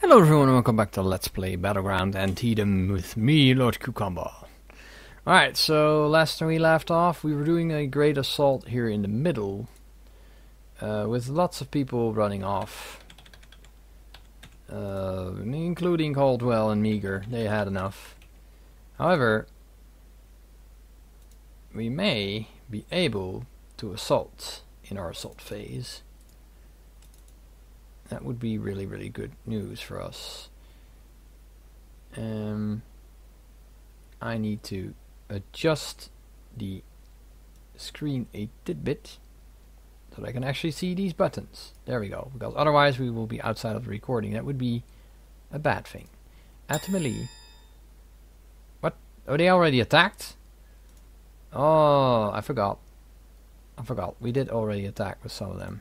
Hello everyone and welcome back to Let's Play Battleground Antietam with me, Lord Cucumber. Alright, so last time we left off, we were doing a great assault here in the middle. With lots of people running off. Including Caldwell and Meager, they had enough. However, we may be able to assault in our assault phase. That would be really good news for us. I need to adjust the screen a tidbit so that I can actually see these buttons. There we go, because otherwise we will be outside of the recording. That would be a bad thing. Add to melee. What? Oh, they already attacked? Oh, I forgot. We did already attack with some of them.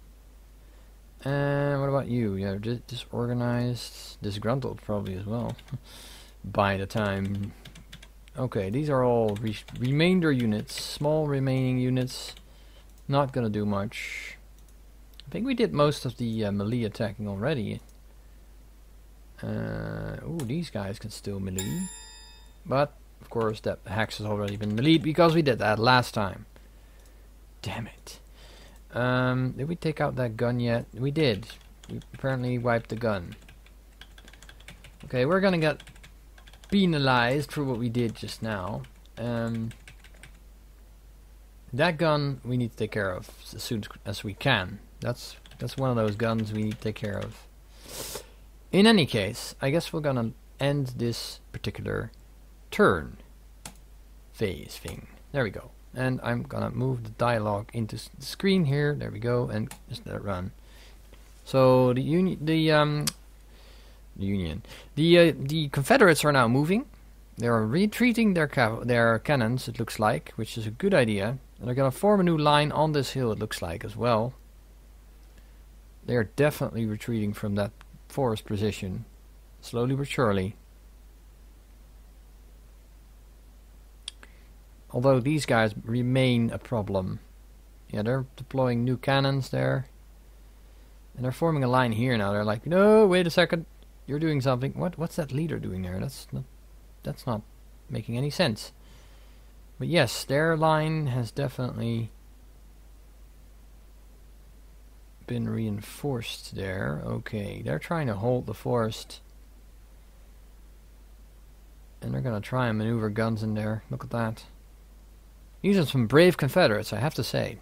And what about you? Yeah, disorganized, disgruntled probably as well. By the time. Okay, these are all remainder units, small remaining units. Not gonna do much. I think we did most of the melee attacking already. Ooh, these guys can still melee. But, of course, that hex has already been meleeed because we did that last time. Damn it. Did we take out that gun yet? We did. We apparently wiped the gun. Okay, we're gonna get penalized for what we did just now. That gun we need to take care of as soon as we can. That's one of those guns we need to take care of. In any case, I guess we're gonna end this particular turn phase thing. There we go. And I'm gonna move the dialogue into the screen here. There we go, and just let it run. So the Confederates are now moving. They are retreating their cannons. It looks like, which is a good idea. And they're gonna form a new line on this hill. It looks like as well. They are definitely retreating from that forest position, slowly but surely. Although these guys remain a problem. Yeah, they're deploying new cannons there. And they're forming a line here now. They're like, no, wait a second. You're doing something. What's that leader doing there? That's not making any sense. But yes, their line has definitely been reinforced there. Okay, they're trying to hold the forest. And they're going to try and maneuver guns in there. Look at that. These are some brave Confederates, I have to say.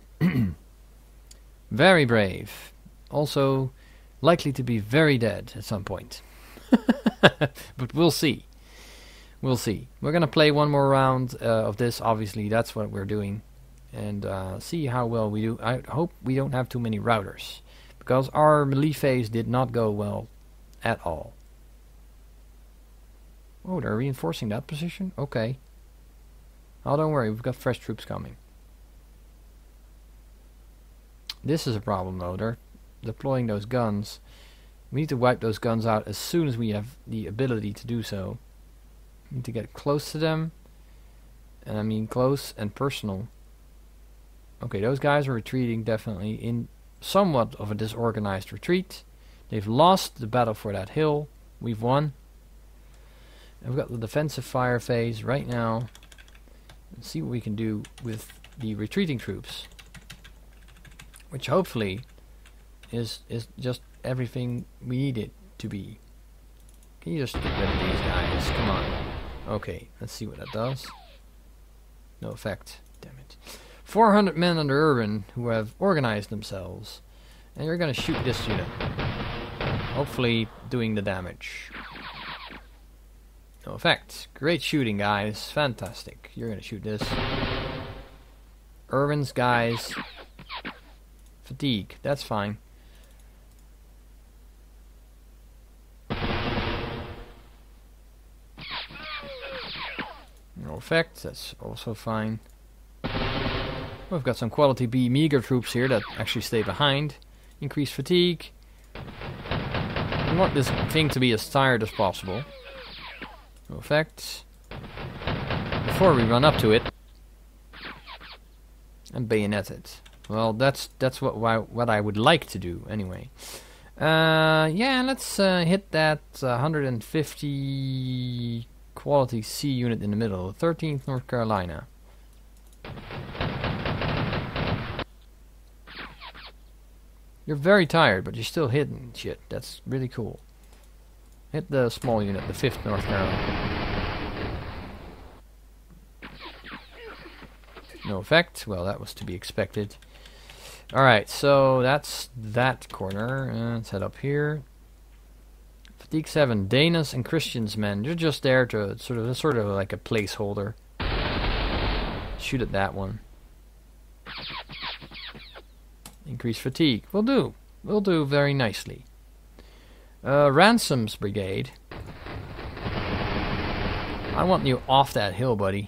Very brave. Also, likely to be very dead at some point. But we'll see. We'll see. We're going to play one more round of this, obviously. That's what we're doing. And see how well we do. I hope we don't have too many routers. Because our melee phase did not go well at all. Oh, they're reinforcing that position? Okay. Oh, don't worry, we've got fresh troops coming. This is a problem though, they're deploying those guns. We need to wipe those guns out as soon as we have the ability to do so. We need to get close to them. And I mean close and personal. Okay, those guys are retreating definitely in somewhat of a disorganized retreat. They've lost the battle for that hill. We've won. And we've got the defensive fire phase right now. Let's see what we can do with the retreating troops, which hopefully is just everything we need it to be. Can you just get rid of these guys? Come on. Okay, let's see what that does. No effect. Damn it. 400 men under Urban who have organized themselves, and you're gonna shoot this unit. Hopefully doing the damage. No effect. Great shooting, guys. Fantastic. You're gonna shoot this. Urban's guys. Fatigue. That's fine. No effect. That's also fine. We've got some quality B meager troops here that actually stay behind. Increased fatigue. We want this thing to be as tired as possible. No effect. Before we run up to it and bayonet it. Well, that's what I would like to do anyway. Yeah, let's hit that 150 quality C unit in the middle. 13th North Carolina. You're very tired, but you're still hitting shit. That's really cool. Hit the small unit, the 5th North Carolina. No effect. Well, that was to be expected. Alright, so that's that corner. Let's head up here. Fatigue 7. Danas and Christians men. You're just there to sort of like a placeholder. Shoot at that one. Increase fatigue. Will do. Will do very nicely. Ransom's brigade. I want you off that hill, buddy.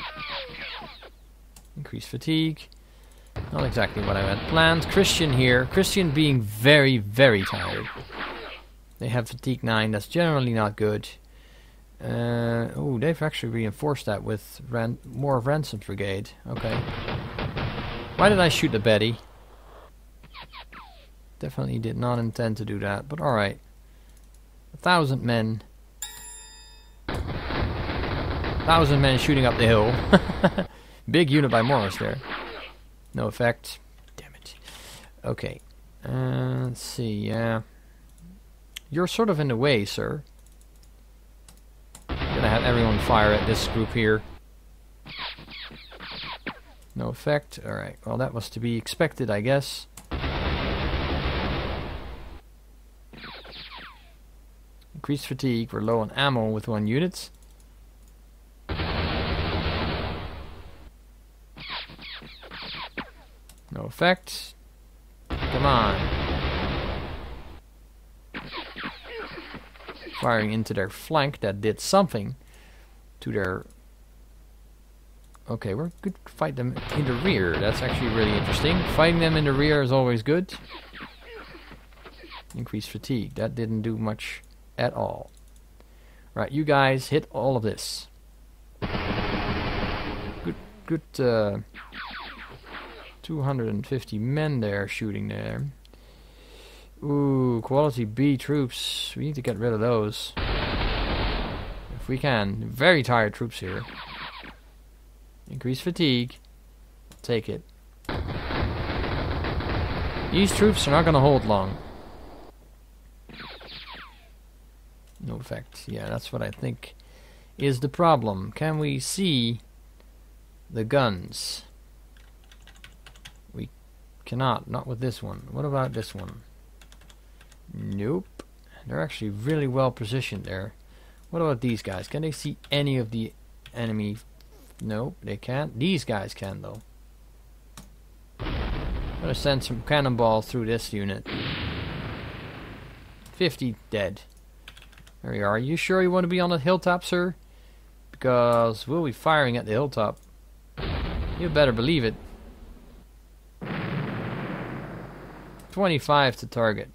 Increase fatigue. Not exactly what I had planned. Christian here. Christian being very, very tired. They have fatigue 9. That's generally not good. Oh, they've actually reinforced that with more of Ransom's brigade. Okay. Why did I shoot the Betty? Definitely did not intend to do that, but alright. 1,000 men. 1,000 men shooting up the hill. Big unit by Morris there. No effect. Damn it. Okay. Let's see, yeah. You're sort of in the way, sir. I'm gonna have everyone fire at this group here. No effect. Alright, well that was to be expected, I guess. Increased fatigue. We're low on ammo with 1 unit. No effect. Come on. Firing into their flank. That did something to their... Okay, we're good to fight them in the rear. That's actually really interesting. Fighting them in the rear is always good. Increased fatigue. That didn't do much at all. Right, you guys hit all of this. Good 250 men there shooting there. Ooh, quality B troops. We need to get rid of those. If we can. Very tired troops here. Increase fatigue. Take it. These troops are not going to hold long. No effect. Yeah, that's what I think is the problem. Can we see the guns? We cannot. Not with this one. What about this one? Nope. They're actually really well positioned there. What about these guys? Can they see any of the enemy? Nope, they can't. These guys can, though. I'm gonna send some cannonballs through this unit. 50 dead. There you are. Are you sure you want to be on the hilltop, sir? Because we'll be firing at the hilltop. You better believe it. 25 to target.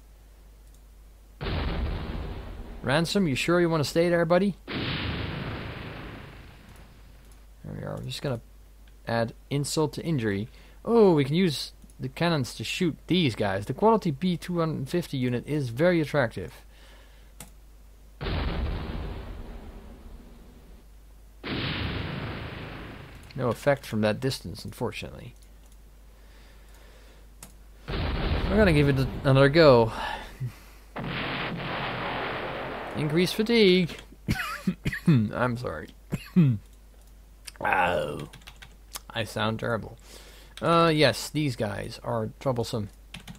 Ransom, you sure you want to stay there, buddy? There we are. We're just gonna add insult to injury. Oh, we can use the cannons to shoot these guys. The quality B250 unit is very attractive. No effect from that distance, unfortunately. We're gonna give it another go. Increase fatigue. I'm sorry. Oh, I sound terrible. Yes, these guys are troublesome.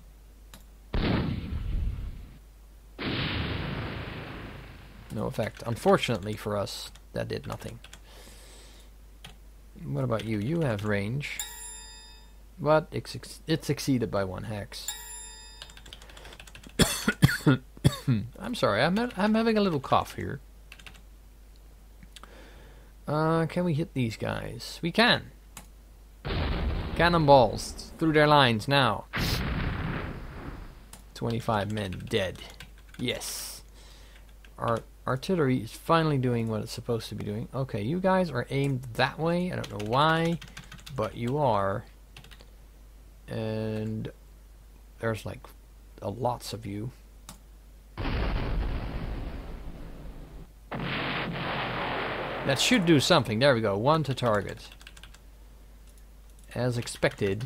No effect. Unfortunately for us, that did nothing. What about you? You have range. But it's exceeded by 1 hex. I'm sorry, I'm having a little cough here. Can we hit these guys? We can. Cannonballs through their lines now. 25 men dead. Yes. Our artillery is finally doing what it's supposed to be doing. Okay, you guys are aimed that way. I don't know why, but you are. And there's like lots of you. That should do something. There we go. 1 to target. As expected.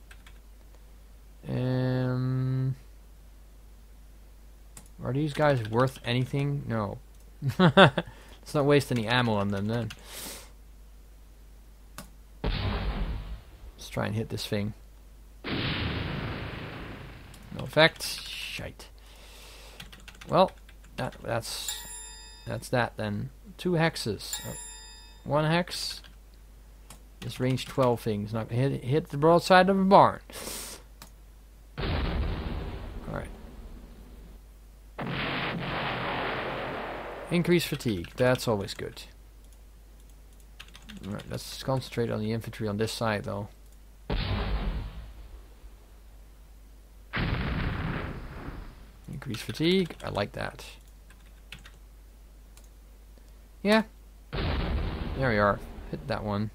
Are these guys worth anything? No. Let's not waste any ammo on them then. Let's try and hit this thing. No effect. Shite. Well, that's that then. 2 hexes. 1 hex. This range 12 thing's not gonna hit the broadside of a barn. Alright. Increase fatigue. That's always good. Alright, let's concentrate on the infantry on this side though. Increase fatigue. I like that. Yeah. There we are. Hit that one.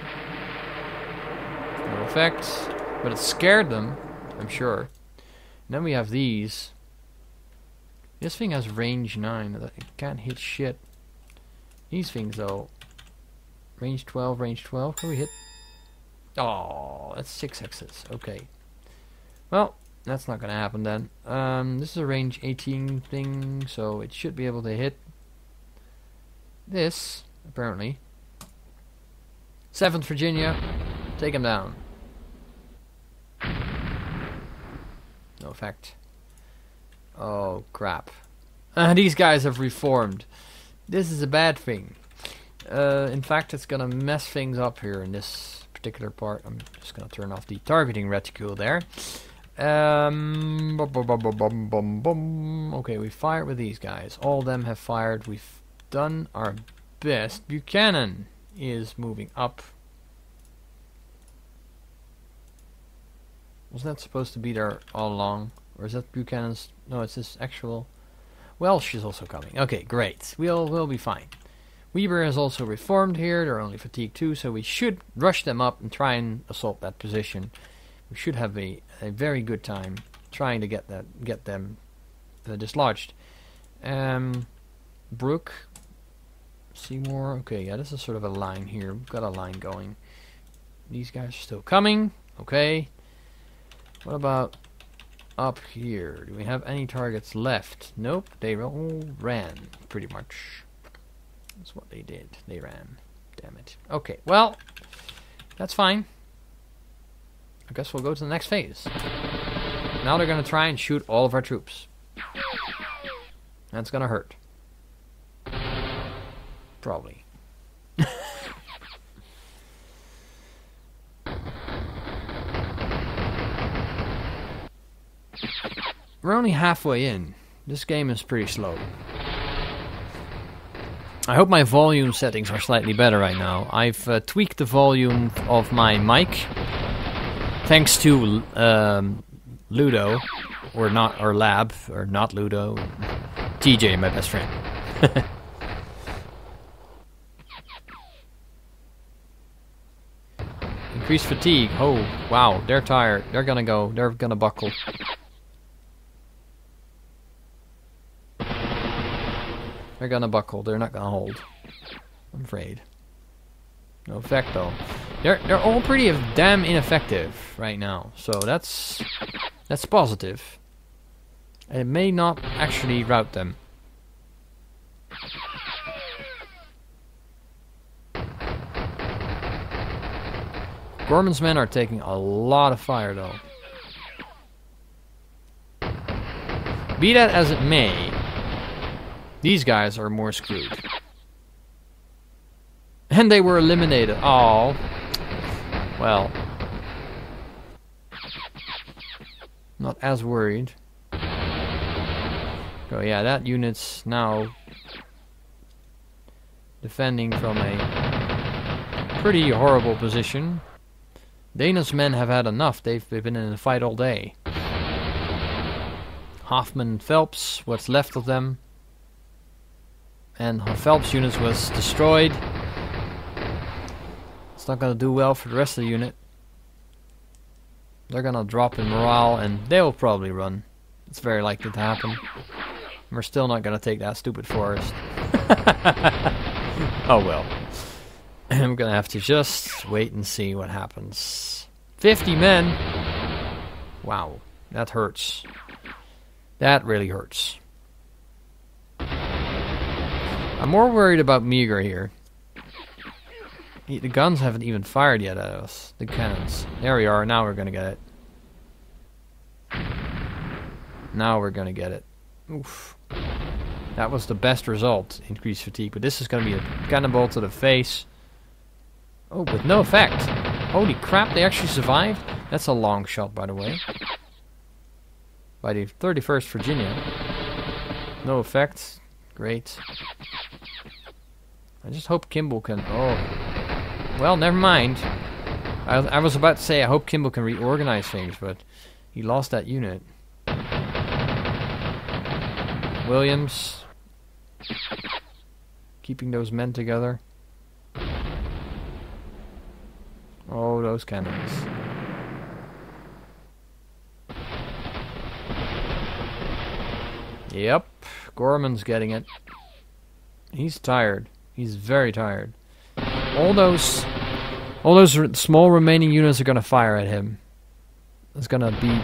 No effect. But it scared them, I'm sure. And then we have these. This thing has range 9. It can't hit shit. These things though. Range 12, range 12. Can we hit? Oh, that's 6 hexes. Okay. Well, that's not gonna happen then. This is a range 18 thing, so it should be able to hit this, apparently. 7th Virginia, take him down. No effect. Oh, crap. These guys have reformed. This is a bad thing. In fact, it's gonna mess things up here in this particular part. I'm just gonna turn off the targeting reticule there. Okay, we fired with these guys. All of them have fired. We've done our best. Buchanan is moving up. Was that supposed to be there all along? Or is that Buchanan's? No, it's his actual. Well, she's also coming. Okay, great. We'll be fine. Weber has also reformed here. They're only fatigue 2, so we should rush them up and try and assault that position. We should have a very good time trying to get them dislodged. Brook, Seymour. Okay, yeah, this is sort of a line here. We've got a line going. These guys are still coming. Okay. What about up here? Do we have any targets left? Nope. They all ran, pretty much. That's what they did. They ran. Damn it. Okay, well, that's fine. I guess we'll go to the next phase. Now they're going to try and shoot all of our troops. That's going to hurt. Probably. We're only halfway in. This game is pretty slow. I hope my volume settings are slightly better right now. I've tweaked the volume of my mic. Thanks to Ludo, or Lab, or not Ludo. TJ, my best friend. Increased fatigue. Oh, wow, they're tired. They're gonna go. They're gonna buckle. They're gonna buckle. They're not gonna hold. I'm afraid. No effect though. They're all pretty damn ineffective right now. So that's positive. It may not actually rout them. Gorman's men are taking a lot of fire though. Be that as it may, these guys are more screwed. And they were eliminated. Oh. Well. Not as worried. Oh yeah, that unit's now defending from a pretty horrible position. Dana's men have had enough. They've been in a fight all day. Hoffman, Phelps, what's left of them. And Phelps' unit was destroyed. It's not going to do well for the rest of the unit. They're going to drop in morale and they'll probably run. It's very likely to happen. We're still not gonna take that stupid forest. Oh well. I'm gonna have to just wait and see what happens. 50 men! Wow, that hurts. That really hurts. I'm more worried about Meager here. The guns haven't even fired yet at us. The cannons. There we are, now we're gonna get it. Now we're gonna get it. Oof. That was the best result, increased fatigue, but this is gonna be a cannonball to the face. Oh, with no effect. Holy crap, they actually survived? That's a long shot, by the way. By the 31st Virginia. No effect. Great. I just hope Kimball can... Oh. Well, never mind. I was about to say I hope Kimball can reorganize things, but he lost that unit. Williams. Keeping those men together. Oh, those cannons. Yep, Gorman's getting it. He's tired. He's very tired. All those small remaining units are gonna fire at him. It's gonna be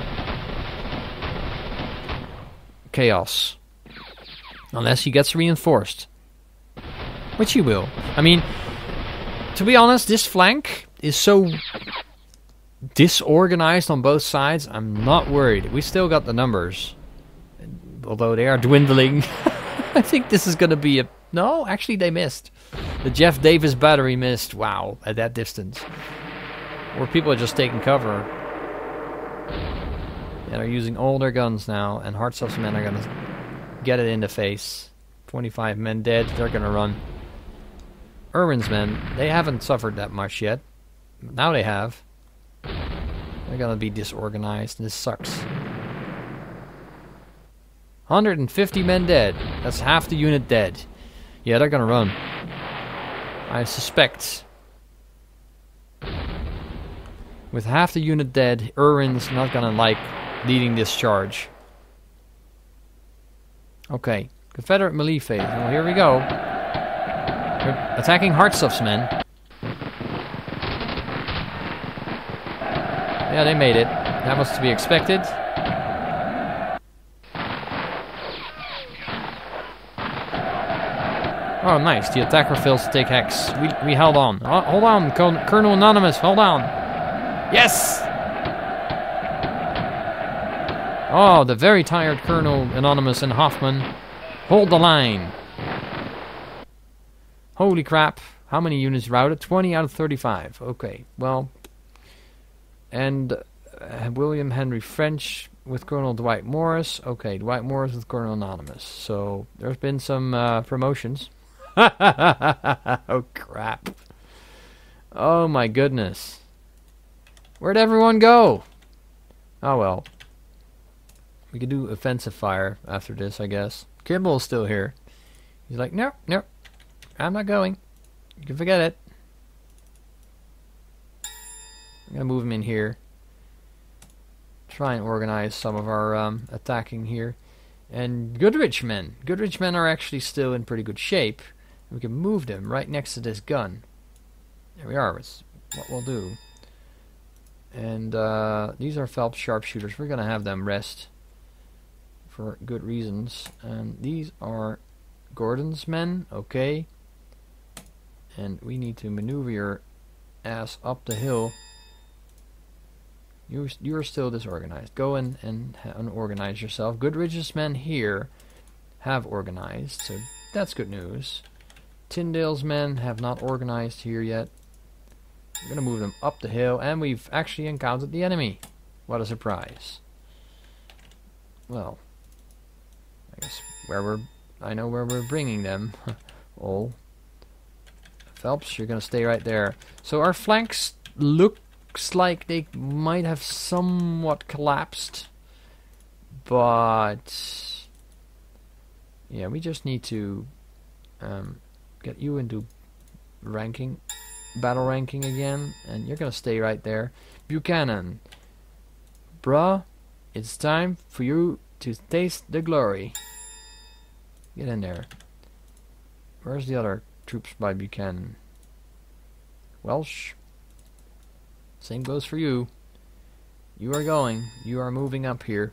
chaos. Unless he gets reinforced. Which he will. I mean, to be honest, this flank is so disorganized on both sides, I'm not worried. We still got the numbers. Although they are dwindling. I think this is going to be a... No, actually they missed. The Jeff Davis battery missed. Wow, at that distance. Or people are just taking cover. And are using all their guns now. And Hartsoft's men are going to get it in the face. 25 men dead. They're going to run. Irwin's men, they haven't suffered that much yet. Now they have. They're going to be disorganized. This sucks. 150 men dead. That's half the unit dead. Yeah, they're gonna run. I suspect. With half the unit dead, Irwin's not gonna like leading this charge. Okay, Confederate melee phase. Well, here we go. They're attacking Hartsoft's men. Yeah, they made it. That was to be expected. Oh, nice. The attacker fails to take hex. We held on. Oh, hold on, Colonel Anonymous. Hold on. Yes! Oh, the very tired Colonel Anonymous and Hoffman. Hold the line. Holy crap. How many units routed? 20 out of 35. Okay, well. And William Henry French with Colonel Dwight Morris. Okay, Dwight Morris with Colonel Anonymous. So, there's been some promotions. Oh crap. Oh my goodness. Where'd everyone go? Oh well. We could do offensive fire after this, I guess. Kimball's still here. He's like, nope, nope. I'm not going. You can forget it. I'm gonna move him in here. Try and organize some of our attacking here. And Goodrich men. Goodrich men are actually still in pretty good shape. We can move them right next to this gun. There we are. That's what we'll do. And these are Phelps sharpshooters. We're going to have them rest for good reasons. And these are Gordon's men. Okay. And we need to maneuver your ass up the hill. You're still disorganized. Go in and organize yourself. Goodrich's men here have organized. So that's good news. Tyndale's men have not organized here yet. We're going to move them up the hill, and we've actually encountered the enemy. What a surprise. Well, I guess I know where we're bringing them. Oh. Phelps, you're going to stay right there. So our flanks looks like they might have somewhat collapsed. But yeah, we just need to get you into battle ranking again, and you're gonna stay right there. Buchanan, bruh, it's time for you to taste the glory. Get in there. Where's the other troops by Buchanan? Welsh. Same goes for you. You are going. You are moving up here.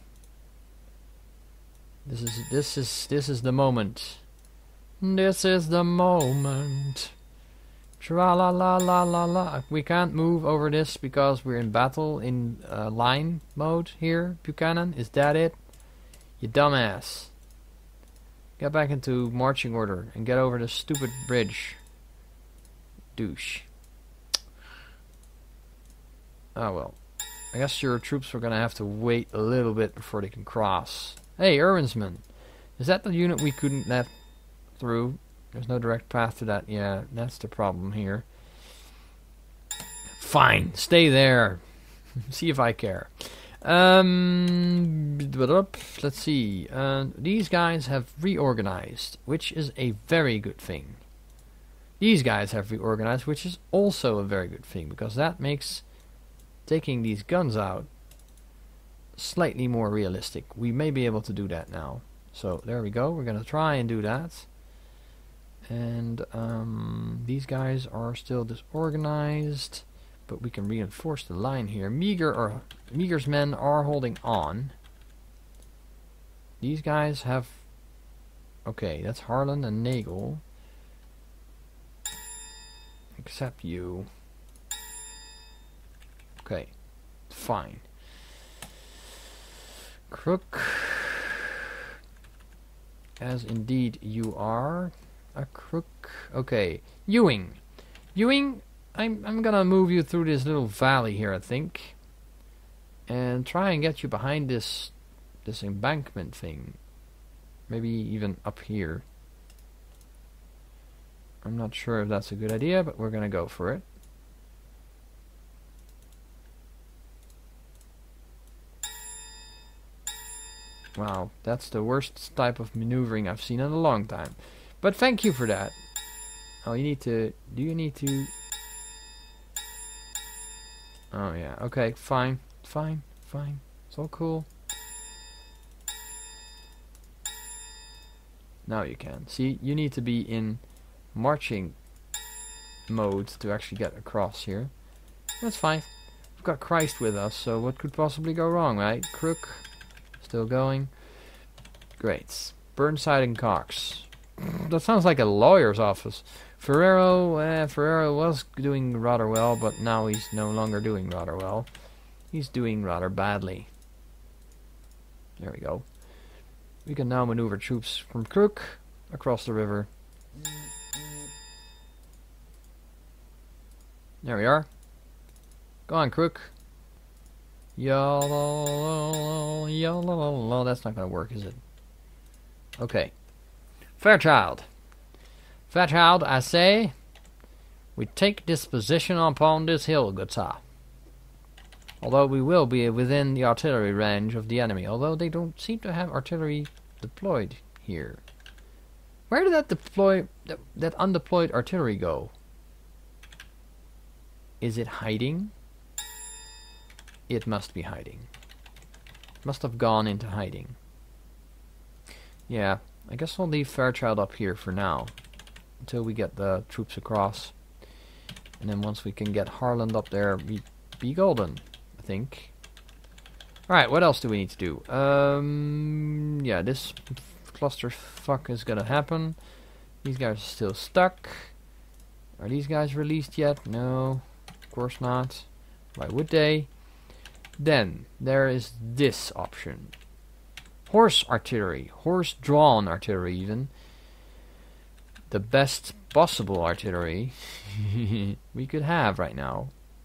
This is the moment. This is the moment. Tra la la la la la. We can't move over this because we're in battle in line mode here. Buchanan, is that it? You dumbass. Get back into marching order and get over this stupid bridge. Douche. Oh well. I guess your troops are gonna have to wait a little bit before they can cross. Hey, Irvinsman. Is that the unit we couldn't let through? There's no direct path to that. Yeah, that's the problem here. Fine, stay there. See if I care. Let's see. These guys have reorganized, which is a very good thing. These guys have reorganized, which is also a very good thing, because that makes taking these guns out slightly more realistic. We may be able to do that now. So there we go. We're going to try and do that. And these guys are still disorganized, but we can reinforce the line here. Meagher's men are holding on. These guys have... Okay, that's Harlan and Nagel. Except you. Okay, fine. Crook. As indeed you are. A crook. Okay. Ewing. Ewing, I'm gonna move you through this little valley here, I think. And try and get you behind this embankment thing. Maybe even up here. I'm not sure if that's a good idea, but we're gonna go for it. Wow, that's the worst type of maneuvering I've seen in a long time. But thank you for that. Oh, you need to... Do you need to... Oh, yeah. Okay, fine. Fine. Fine. It's all cool. Now you can. See, you need to be in marching mode to actually get across here. That's fine. We've got Christ with us, so what could possibly go wrong, right? Crook. Still going. Great. Burnside and Cox. That sounds like a lawyer's office. Ferrero was doing rather well, but now he's no longer doing rather well. He's doing rather badly. There we go. We can now maneuver troops from Crook across the river. There we are. Go on, Crook. Yalla, that's not gonna work, is it? Okay. Fairchild. Fairchild, I say, we take this position upon this hill, good sir. Although we will be within the artillery range of the enemy, although they don't seem to have artillery deployed here. Where did that that undeployed artillery go? Is it hiding? It must be hiding. Must have gone into hiding. Yeah, I guess I'll leave Fairchild up here for now. Until we get the troops across. And then once we can get Harland up there, we be golden, I think. Alright, what else do we need to do? Yeah, this clusterfuck is gonna happen. These guys are still stuck. Are these guys released yet? No, of course not. Why would they? Then, there is this option. Horse artillery. Horse-drawn artillery, even. The best possible artillery we could have right now.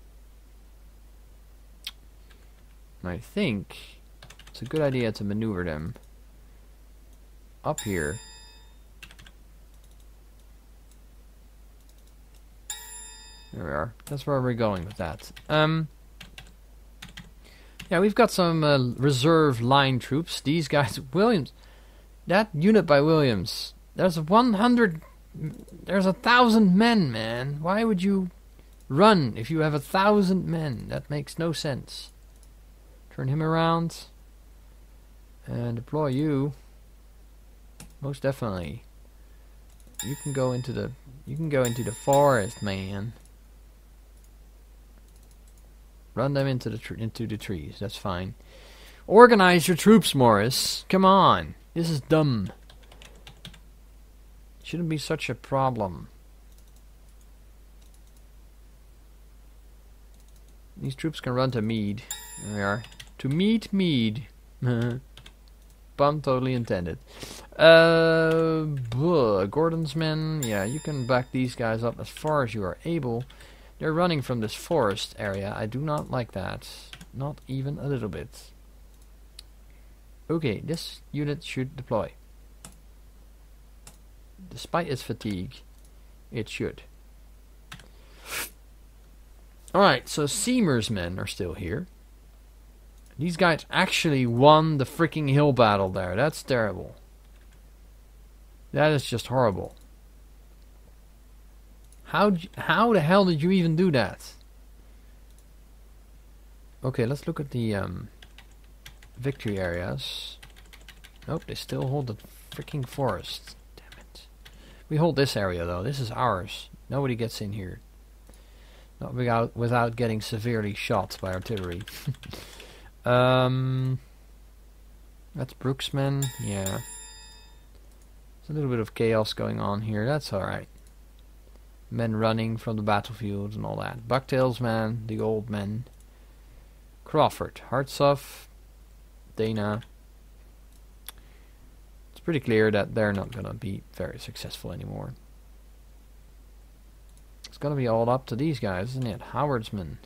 And I think it's a good idea to maneuver them up here. There we are. That's where we're going with that. Yeah, we've got some reserve line troops. These guys, Williams, that unit by Williams, there's 1,000 men, man. Why would you run if you have 1,000 men? That makes no sense. Turn him around. And deploy you. Most definitely. You can go into the forest, man. Run them into the trees. That's fine. Organize your troops, Morris. Come on. This is dumb. Shouldn't be such a problem. These troops can run to Meade. There we are. To meet Meade. Pun totally intended. Gordon's men. Yeah, you can back these guys up as far as you are able. They're running from this forest area. I do not like that. Not even a little bit. Okay, this unit should deploy. Despite its fatigue, it should. Alright, so Seymour's men are still here. These guys actually won the freaking hill battle there. That's terrible. That is just horrible. How the hell did you even do that? Okay, let's look at the victory areas. Nope, they still hold the freaking forest. Damn it. We hold this area though. This is ours. Nobody gets in here. Not without getting severely shot by artillery. That's Brooks' men. Yeah. There's a little bit of chaos going on here. That's alright. Men running from the battlefield and all that. Bucktail's men, the old men. Crawford, Hartsuff, Dana. It's pretty clear that they're not gonna be very successful anymore. It's gonna be all up to these guys, isn't it? Howard's men.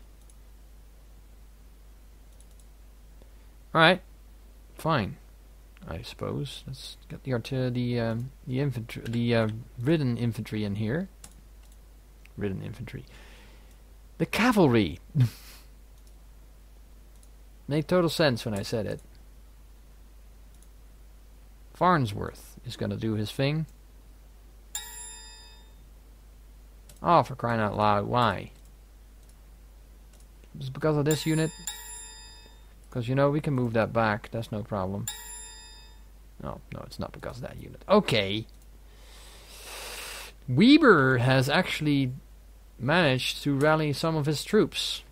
Alright. Fine. I suppose. Let's get the infantry, the ridden infantry in here. Ridden infantry. The cavalry. Made total sense when I said it. Farnsworth is gonna do his thing. Oh, for crying out loud, why? Is it because of this unit? Because, you know, we can move that back. That's no problem. No, it's not because of that unit. Okay. Weber has actually managed to rally some of his troops.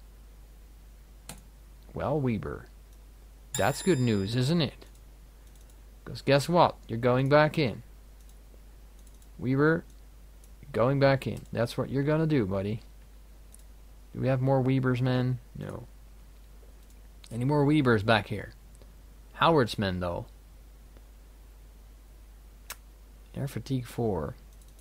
Well, Weber. That's good news, isn't it? Because guess what? You're going back in. Weber, you're going back in. That's what you're going to do, buddy. Do we have more Weber's men? No. Any more Weber's back here? Howard's men, though. Air fatigue 4.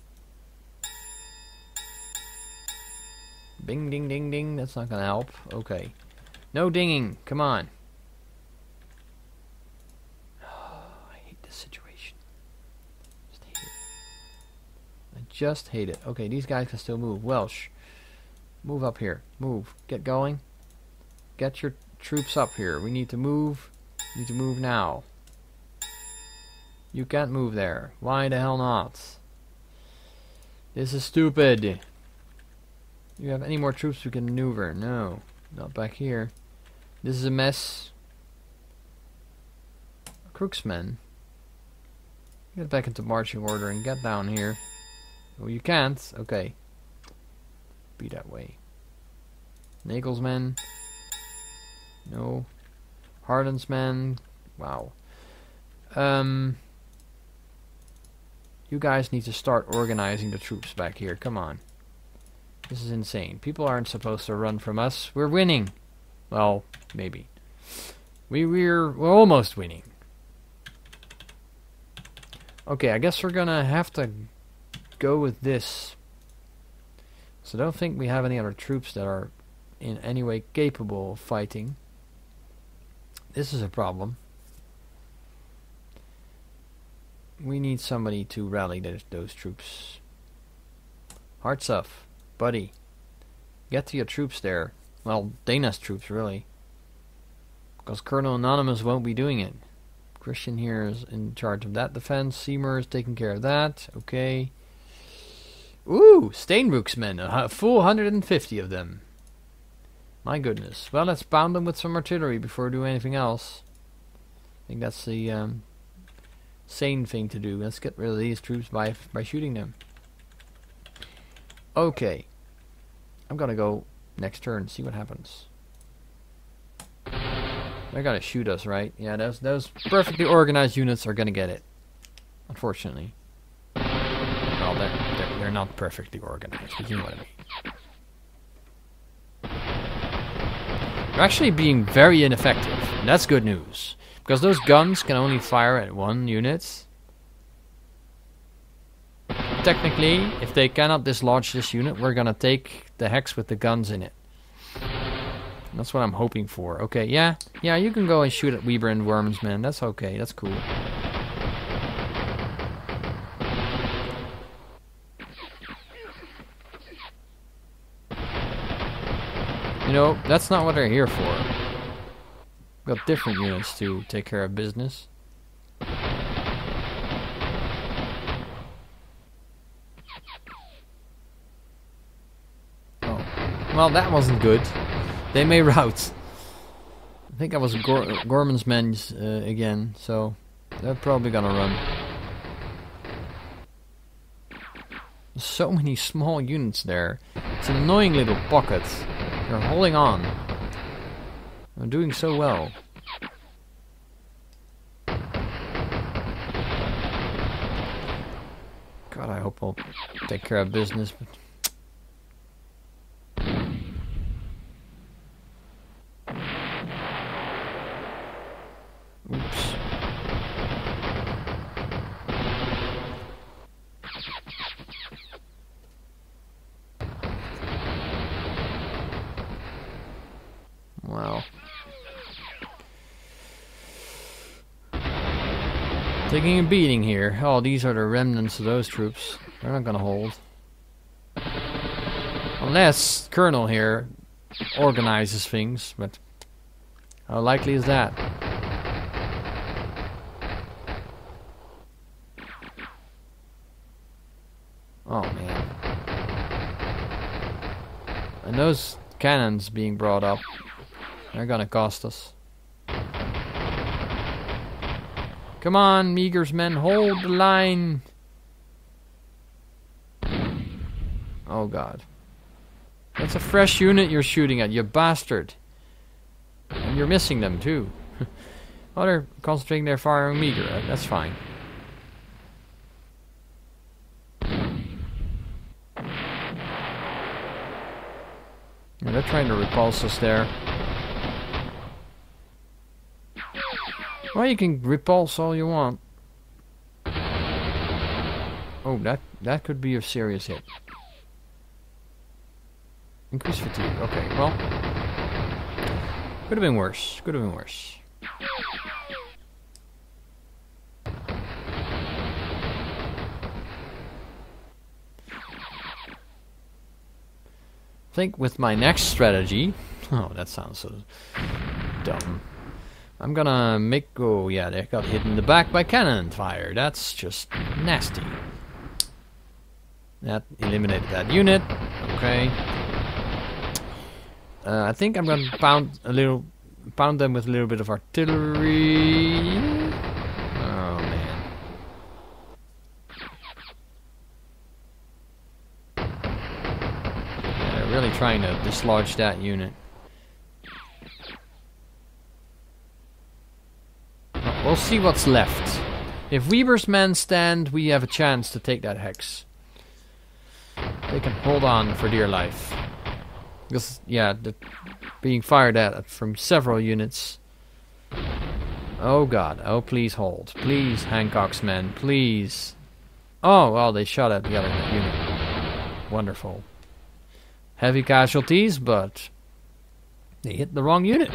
Bing, ding, ding, ding. That's not going to help. Okay. No dinging. Come on. Oh, I hate this situation. Just hate it. I just hate it. Okay, these guys can still move. Welsh. Move up here. Move. Get going. Get your troops up here. We need to move. We need to move now. You can't move there. Why the hell not? This is stupid. Do you have any more troops we can maneuver? No. Not back here. This is a mess. Crook's men. Get back into marching order and get down here. Oh, you can't? Okay. Be that way. Nagel's men. No. Harden's men. Wow. You guys need to start organizing the troops back here. Come on. This is insane. People aren't supposed to run from us. We're winning. Well, maybe. We're almost winning. Okay, I guess we're gonna have to go with this. So I don't think we have any other troops that are in any way capable of fighting. This is a problem. We need somebody to rally those troops. Hartsuff, buddy. Get to your troops there. Well, Dana's troops, really. Because Colonel Anonymous won't be doing it. Christian here is in charge of that defense. Seymour is taking care of that. Okay. Ooh, Steinbrook's men. A full 150 of them. My goodness. Well, let's pound them with some artillery before we do anything else. think that's the sane thing to do. Let's get rid of these troops by shooting them. Okay. I'm gonna go next turn, see what happens. They're gonna shoot us, right? Yeah, those perfectly organized units are gonna get it. Unfortunately. Well, they're not perfectly organized, but you know what I mean. They're actually being very ineffective. And that's good news. Because those guns can only fire at one unit. Technically, if they cannot dislodge this unit, we're gonna take the hex with the guns in it. That's what I'm hoping for. Okay, yeah, you can go and shoot at Weber and Worms, man. That's okay, that's cool. You know, that's not what they're here for. We've got different units to take care of business. Well, that wasn't good. They may rout. I think I was Gorman's men again, so they're probably gonna run. There's so many small units there. It's an annoying little pocket. They're holding on. They're doing so well. God, I hope I'll take care of business, but oops. Wow. Taking a beating here. Oh, these are the remnants of those troops. They're not gonna hold. Unless Colonel here organizes things, but how likely is that? Oh man. And those cannons being brought up, they're gonna cost us. Come on, Meagher's men, hold the line. Oh god. That's a fresh unit you're shooting at, you bastard. And you're missing them too. Oh, they're concentrating their fire on Meagher. That's fine. Yeah, they're trying to repulse us there. Well, you can repulse all you want. Oh, that could be a serious hit. Increased fatigue. Okay, well, could have been worse. Could have been worse. I think with my next strategy, oh, that sounds so dumb. I'm gonna make, oh yeah, they got hit in the back by cannon fire. That's just nasty. That eliminated that unit. Okay. I think I'm gonna pound them with a little bit of artillery. Oh man. Yeah, they're really trying to dislodge that unit. We'll see what's left. If Weber's men stand, we have a chance to take that hex. They can hold on for dear life. Because, yeah, they're being fired at from several units. Oh god, oh please hold. Please, Hancock's men, please. Oh, well, they shot at the other unit. Wonderful. Heavy casualties, but they hit the wrong unit.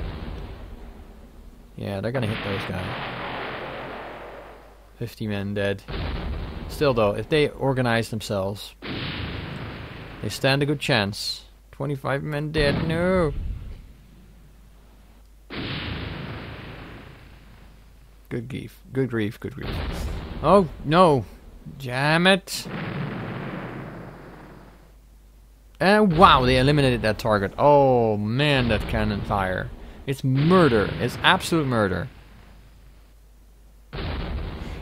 Yeah, they're gonna hit those guys. 50 men dead. Still though, if they organize themselves, they stand a good chance. 25 men dead, no! Good grief, good grief, good grief. Oh, no! Damn it! And wow, they eliminated that target. Oh man, that cannon fire. It's murder. It's absolute murder.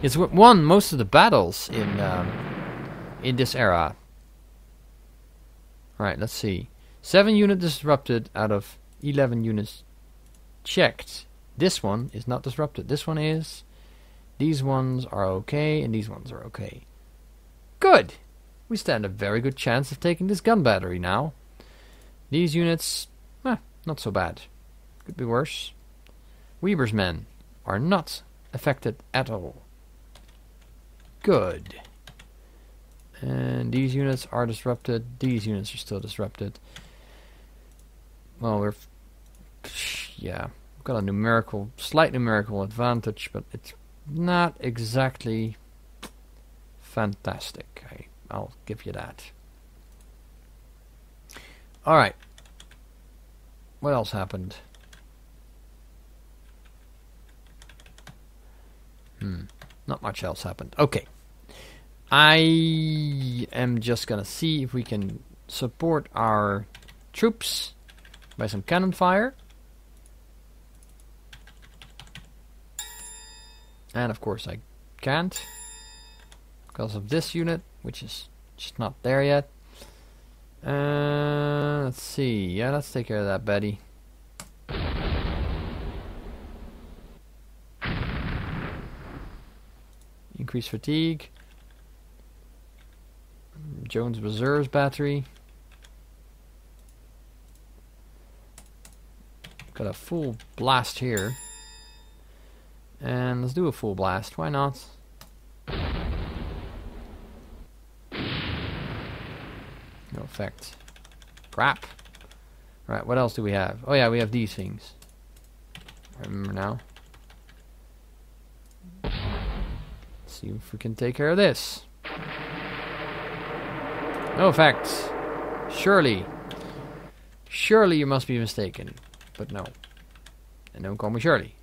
It's won most of the battles in this era. Alright, let's see. 7 units disrupted out of 11 units checked. This one is not disrupted. This one is. These ones are okay, and these ones are okay. Good! We stand a very good chance of taking this gun battery now. These units, not so bad. Could be worse. Weber's men are not affected at all. Good. And these units are disrupted. These units are still disrupted. Well, we've got a slight numerical advantage, but it's not exactly fantastic. I'll give you that. Alright. What else happened? Not much else happened. Okay. I am just gonna see if we can support our troops by some cannon fire. And of course I can't, because of this unit, which is just not there yet. Let's see. Yeah, let's take care of that, Betty. Increase fatigue. Jones Reserves battery. Got a full blast here. And let's do a full blast. Why not? No effect. Crap. Right, what else do we have? Oh yeah, we have these things. I remember now. Let's see if we can take care of this. No effect. Surely. Surely you must be mistaken. But no. And don't call me Shirley.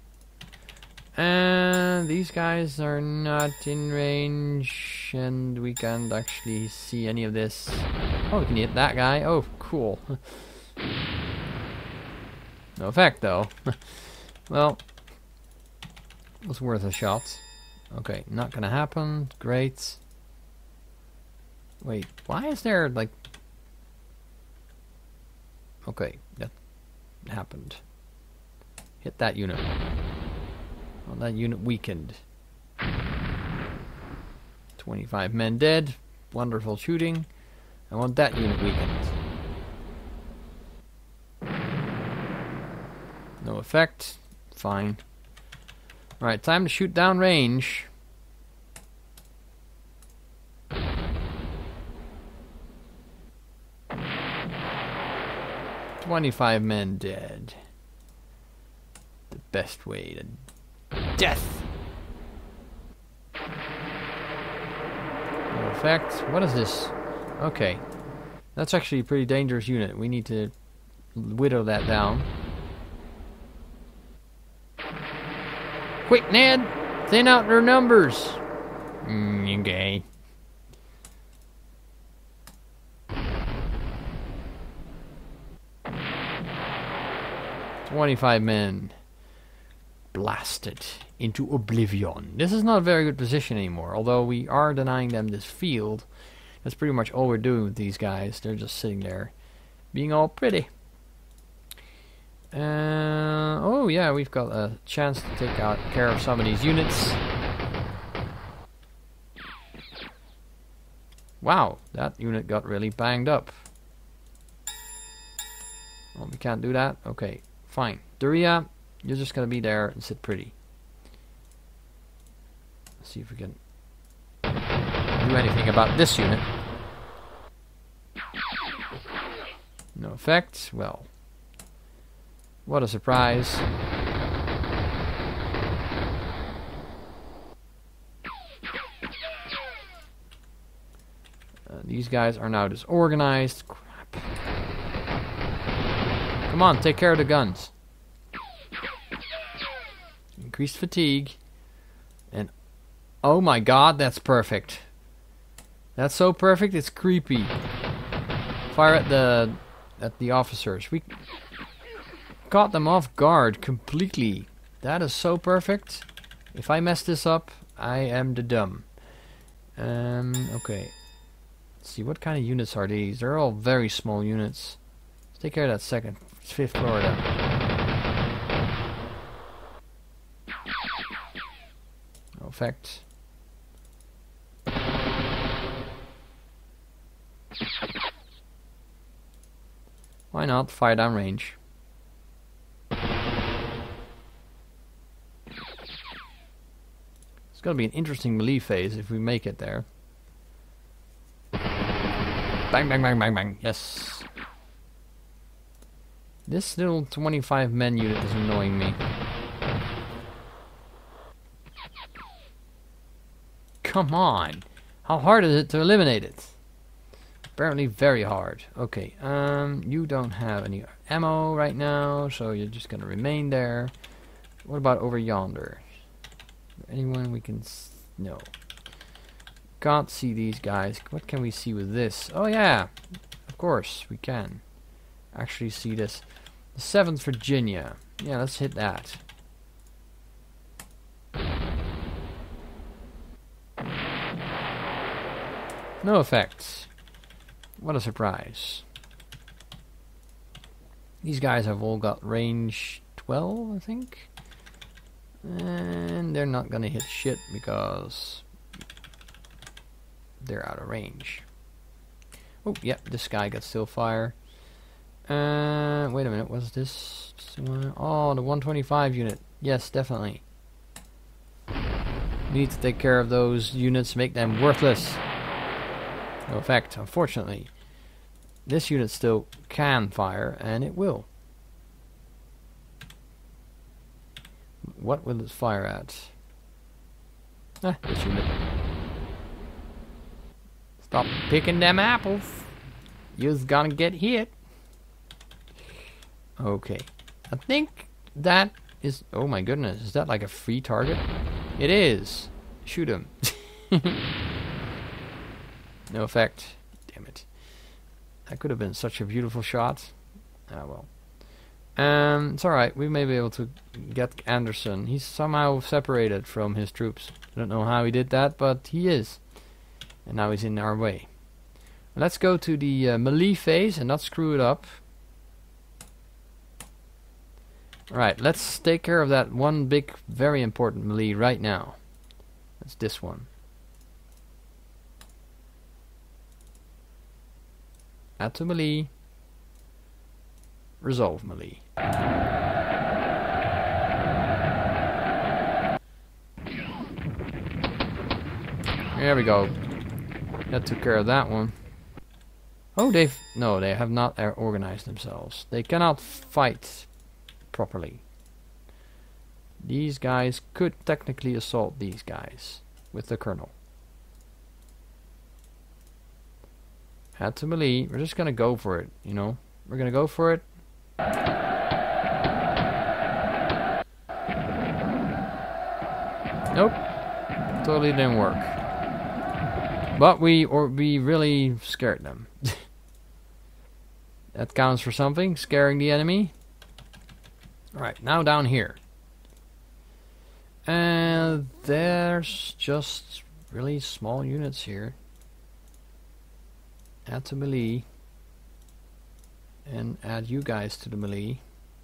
And these guys are not in range, and we can't actually see any of this. Oh, we can hit that guy. Oh, cool. No effect, though. Well, it was worth a shot. Okay, not gonna happen. Great. Wait, why is there, like... Okay, that happened. Hit that unit. Well, that unit weakened. 25 men dead. Wonderful shooting. I want that unit weakened. No effect. Fine. Alright, time to shoot down range. "25 men dead. The best way to death." No effect. What is this? Okay. That's actually a pretty dangerous unit. We need to whittle that down. Quick, Ned! Thin out their numbers! Okay. "25 men blasted into oblivion." This is not a very good position anymore, although we are denying them this field. That's pretty much all we're doing with these guys. They're just sitting there being all pretty. Oh yeah, we've got a chance to take care of some of these units. Wow, that unit got really banged up. Well, we can't do that. Okay, fine. Duria, you're just gonna be there and sit pretty. Let's see if we can do anything about this unit. No effect. Well, what a surprise. These guys are now disorganized. Crap. Come on, take care of the guns. Increased fatigue. And oh my god, that's perfect. That's so perfect, it's creepy. Fire at the officers. We caught them off guard completely. That is so perfect. If I mess this up, I am the dumb. Okay. Let's see, what kind of units are these? They're all very small units. Let's take care of that second. 5th Florida. No effect. Why not? Fire down range. It's gonna be an interesting melee phase if we make it there. Bang, bang, bang, bang, bang. Yes. This little 25 men unit is annoying me. Come on. How hard is it to eliminate it? Apparently very hard. Okay, you don't have any ammo right now, so you're just gonna remain there. What about over yonder? Anyone we can no. Can't see these guys. What can we see with this? Oh yeah, of course we can actually see this. The 7th Virginia. Yeah, let's hit that. No effects. What a surprise. These guys have all got range 12, I think. And they're not gonna hit shit because they're out of range. Oh, yep, this guy got still fire. Wait a minute, what's this? Oh, the 125 unit. Yes, definitely. We need to take care of those units, make them worthless. No effect, unfortunately. This unit still can fire, and it will. What will it fire at? Ah, this unit. Stop picking them apples. You're gonna get hit. Okay. I think that is... Oh my goodness, is that like a free target? It is. Shoot him. No effect. Damn it. That could have been such a beautiful shot. Ah well. It's alright. We may be able to get Anderson. He's somehow separated from his troops. I don't know how he did that, but he is. And now he's in our way. Let's go to the melee phase and not screw it up. Alright, let's take care of that one big, very important melee right now. That's this one. Add to melee. Resolve melee. There we go. That took care of that one. Oh, they have not organized themselves. They cannot fight properly. These guys could technically assault these guys with the colonel. Add to melee. We're just gonna go for it, you know. We're gonna go for it. Nope. Totally didn't work. But we really scared them. That counts for something, scaring the enemy. Alright, now down here. And there's just really small units here. Add to melee. And add you guys to the melee.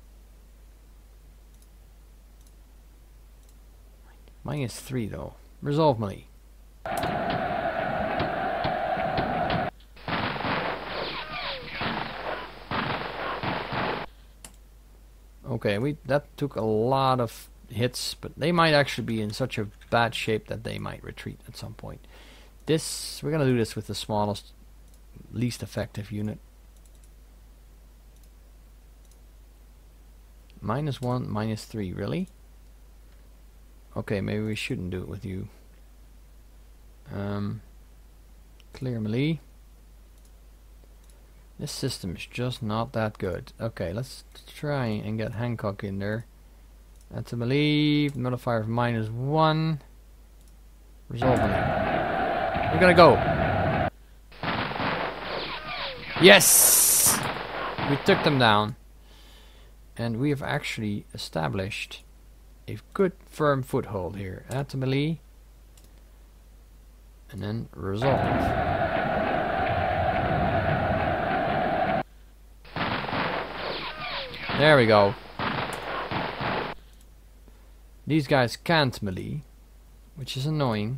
-3 though. Resolve melee. Okay, that took a lot of hits, but they might actually be in such a bad shape that they might retreat at some point. We're gonna do this with the smallest, least effective unit. -1, -3, really? Okay, maybe we shouldn't do it with you. Clear melee. This system is just not that good. Okay, let's try and get Hancock in there. That's a melee. Modifier of -1. Resolve melee. We're gonna go. Yes! We took them down. And we have actually established a good firm foothold here. Add to melee. And then resolve. There we go. These guys can't melee, which is annoying.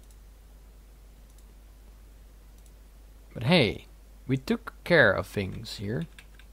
But hey, we took care of things here.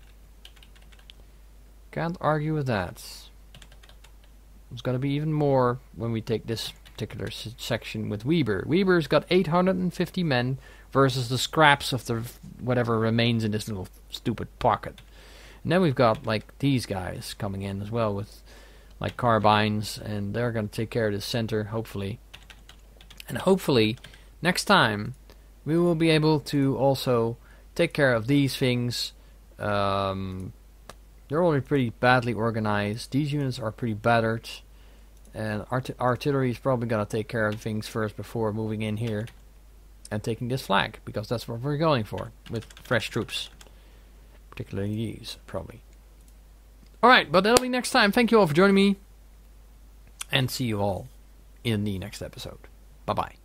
Can't argue with that. There's gonna be even more when we take this particular section with Weber. Weber's got 850 men versus the scraps of the whatever remains in this little stupid pocket. And then we've got like these guys coming in as well with like carbines, and they're going to take care of the center, hopefully. And hopefully, next time, we will be able to also take care of these things. They're already pretty badly organized. These units are pretty battered. And artillery is probably going to take care of things first before moving in here and taking this flag, because that's what we're going for with fresh troops. Particularly these, probably. Alright, but that'll be next time. Thank you all for joining me. And see you all in the next episode. Bye-bye.